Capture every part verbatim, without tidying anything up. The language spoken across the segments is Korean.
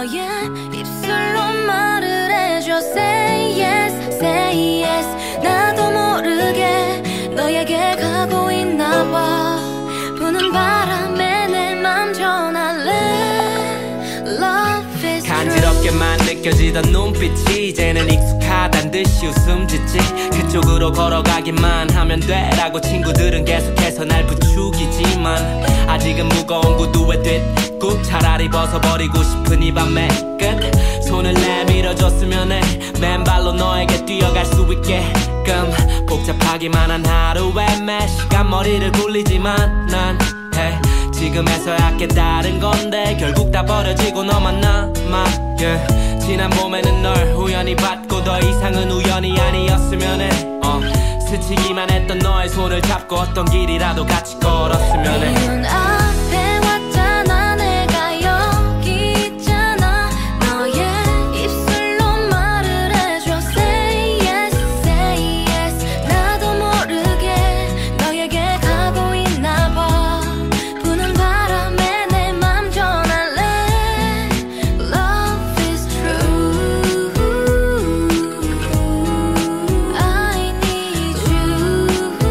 너의 입술로 말을 해줘. Say yes, say yes. 나도 모르게 너에게 가고 있나 봐. 부는 바람에 내 맘 전할래. Love is true. 간지럽게만 느껴지던 눈빛이 이제는 익숙하단 듯이 웃음 짓지. 그쪽으로 걸어가기만 하면 돼라고 친구들은 계속해서 날 부추기지만 아직은 무거운 구두에 뒷굽 차라리 벗어버리고 싶은 이 밤의 끝. 손을 내밀어줬으면 해. 맨발로 너에게 뛰어갈 수 있게끔. 복잡하기만 한 하루에 매 시간 머리를 굴리지만 난 hey, 지금에서야 깨달은 건데 결국 다 버려지고 너만 남아. yeah. 지난 봄에는 널 우연히 봤고 더 이상은 우연이 아니었으면 해. 어. 스치기만 했던 너의 손을 잡고 어떤 길이라도 같이 걸었으면 해. 네 눈 앞에 왔잖아. 내가 여기 있잖아. 너의 입술로 말을 해줘. Say yes, say yes. 나도 모르게 너에게 가고 있나 봐. 부는 바람에 내 맘 전할래. Love is true. I need you.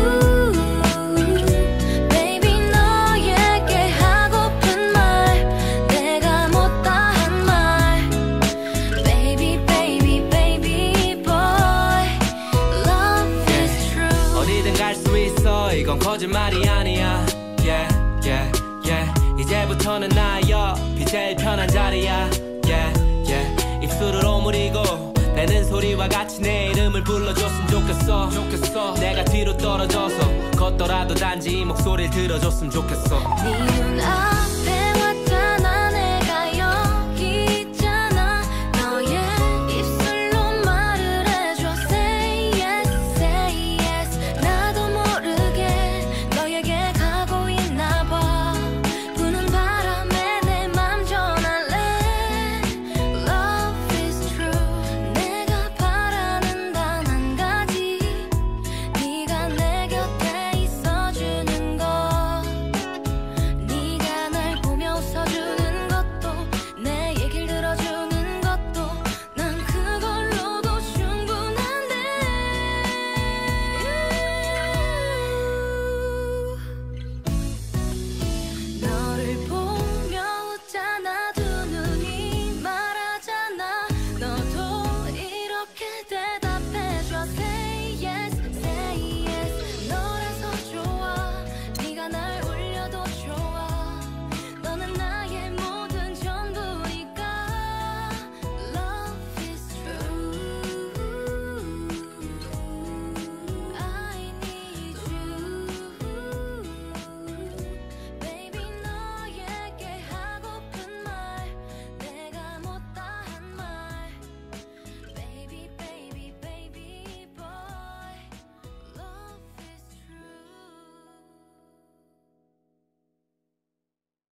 Baby 너에게 하고픈 말 내가 못다 한 말. Baby baby baby boy. Love is true. 어디든 갈 수 있어. 이건 거짓말이 아니야. Yeah, yeah, yeah. 이제부터는 나의 옆이 제일 편한 자리야. Yeah, yeah. 입술을 오므리고 내는 소리와 같이 내 이름을 불러줬으면 좋겠어. 좋겠어. 내가 뒤로 떨어져서 걷더라도 단지 이 목소리를 들어줬으면 좋겠어. 네 눈 앞에